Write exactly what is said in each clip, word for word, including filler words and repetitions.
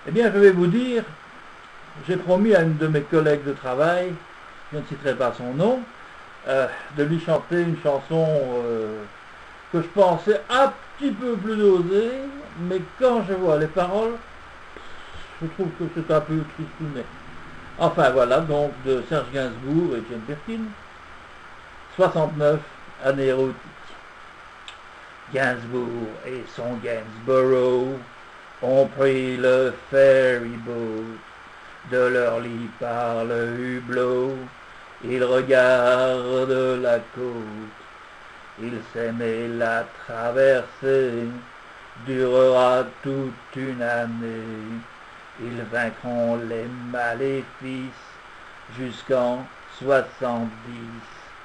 Eh bien, je vais vous dire, j'ai promis à une de mes collègues de travail, je ne citerai pas son nom, euh, de lui chanter une chanson euh, que je pensais un petit peu plus osée, mais quand je vois les paroles, je trouve que c'est un peu tristounet. Enfin voilà, donc de Serge Gainsbourg et Jane Birkin, soixante-neuf, année érotique. Gainsbourg et son Gainsborough ont pris le ferry boat, de leur lit par le hublot, ils regardent la côte, ils s'aimaient, la traversée durera toute une année, ils vaincront les maléfices jusqu'en soixante-dix.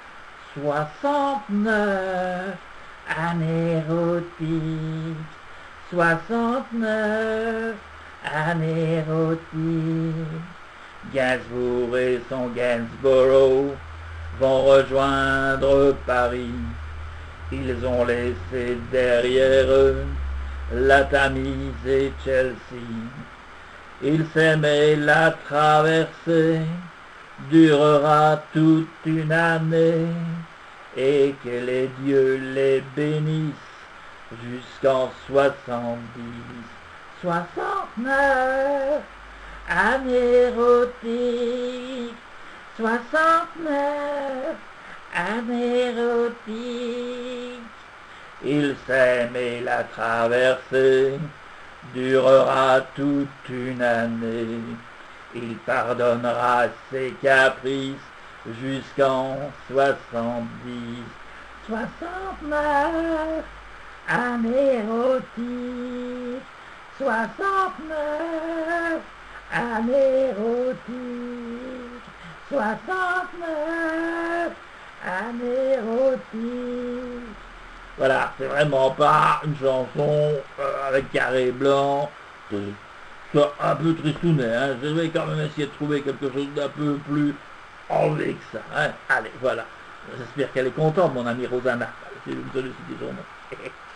Soixante-neuf, année érotique, soixante-neuf, année érotique. Gainsbourg et son Gainsborough vont rejoindre Paris. Ils ont laissé derrière eux la Tamise et Chelsea. Ils s'aimaient, la traversée durera toute une année, et que les dieux les bénissent jusqu'en soixante-dix. Soixante-neuf, année érotique, soixante-neuf, année érotique. Ils s'aiment et la traversée durera toute une année. Il pardonnera ses caprices jusqu'en soixante-dix. Soixante-neuf, année érotique, soixante-neuf, année érotique, soixante-neuf, année érotique. Voilà, c'est vraiment pas une chanson euh, avec carré blanc, c'est un peu tristounet, hein. Je vais quand même essayer de trouver quelque chose d'un peu plus enlevé que ça, hein. Allez, voilà. J'espère qu'elle est contente, mon amie Rosanna. Si vous me sollicitez son nom.